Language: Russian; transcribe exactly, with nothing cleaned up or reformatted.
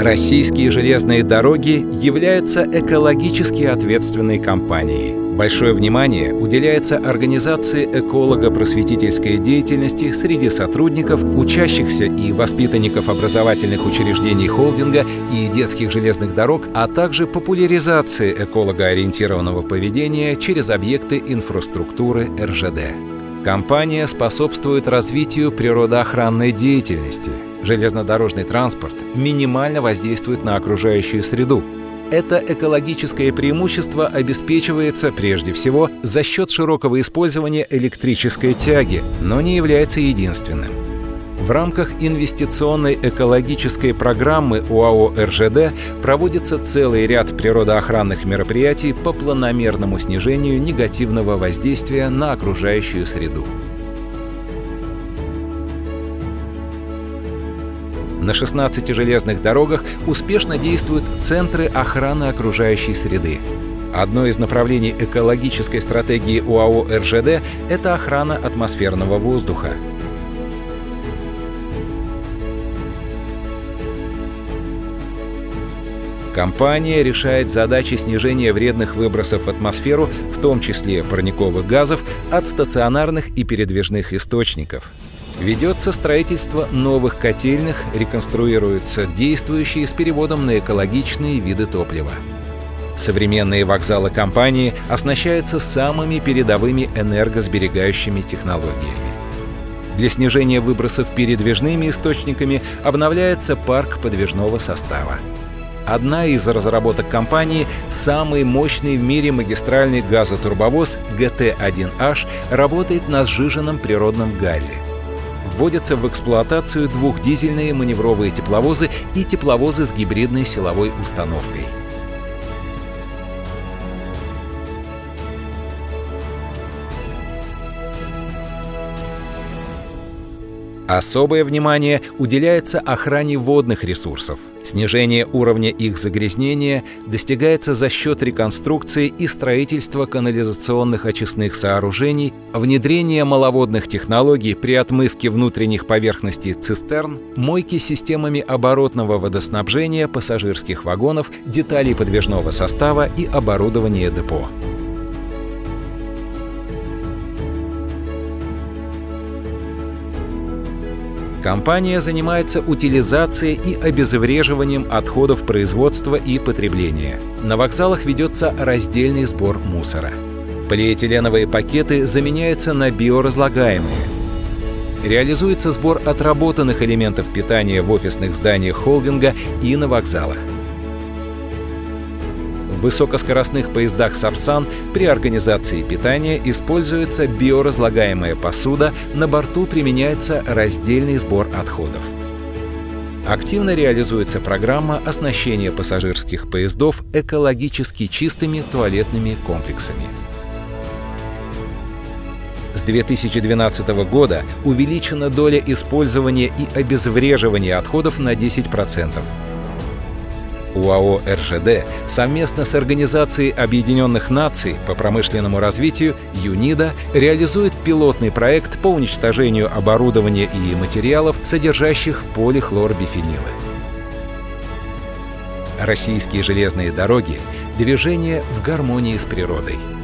Российские железные дороги являются экологически ответственной компанией. Большое внимание уделяется организации эколого-просветительской деятельности среди сотрудников, учащихся и воспитанников образовательных учреждений холдинга и детских железных дорог, а также популяризации экологоориентированного поведения через объекты инфраструктуры эр жэ дэ. Компания способствует развитию природоохранной деятельности. Железнодорожный транспорт минимально воздействует на окружающую среду. Это экологическое преимущество обеспечивается прежде всего за счет широкого использования электрической тяги, но не является единственным. В рамках инвестиционной экологической программы ОАО эр жэ дэ проводится целый ряд природоохранных мероприятий по планомерному снижению негативного воздействия на окружающую среду. На шестнадцати железных дорогах успешно действуют центры охраны окружающей среды. Одно из направлений экологической стратегии ОАО эр жэ дэ – это охрана атмосферного воздуха. Компания решает задачи снижения вредных выбросов в атмосферу, в том числе парниковых газов, от стационарных и передвижных источников. Ведется строительство новых котельных, реконструируются действующие с переводом на экологичные виды топлива. Современные вокзалы компании оснащаются самыми передовыми энергосберегающими технологиями. Для снижения выбросов передвижными источниками обновляется парк подвижного состава. Одна из разработок компании — самый мощный в мире магистральный газотурбовоз гэ тэ один аш работает на сжиженном природном газе. Вводятся в эксплуатацию двухдизельные маневровые тепловозы и тепловозы с гибридной силовой установкой. Особое внимание уделяется охране водных ресурсов. Снижение уровня их загрязнения достигается за счет реконструкции и строительства канализационных очистных сооружений, внедрения маловодных технологий при отмывке внутренних поверхностей цистерн, мойки системами оборотного водоснабжения пассажирских вагонов, деталей подвижного состава и оборудования депо. Компания занимается утилизацией и обезвреживанием отходов производства и потребления. На вокзалах ведется раздельный сбор мусора. Полиэтиленовые пакеты заменяются на биоразлагаемые. Реализуется сбор отработанных элементов питания в офисных зданиях холдинга и на вокзалах. В высокоскоростных поездах Сапсан при организации питания используется биоразлагаемая посуда, на борту применяется раздельный сбор отходов. Активно реализуется программа оснащения пассажирских поездов экологически чистыми туалетными комплексами. С две тысячи двенадцатого года увеличена доля использования и обезвреживания отходов на десять процентов. ОАО эр жэ дэ совместно с Организацией Объединенных Наций по промышленному развитию ЮНИДО реализует пилотный проект по уничтожению оборудования и материалов, содержащих полихлорбифенилы. Российские железные дороги — движение в гармонии с природой.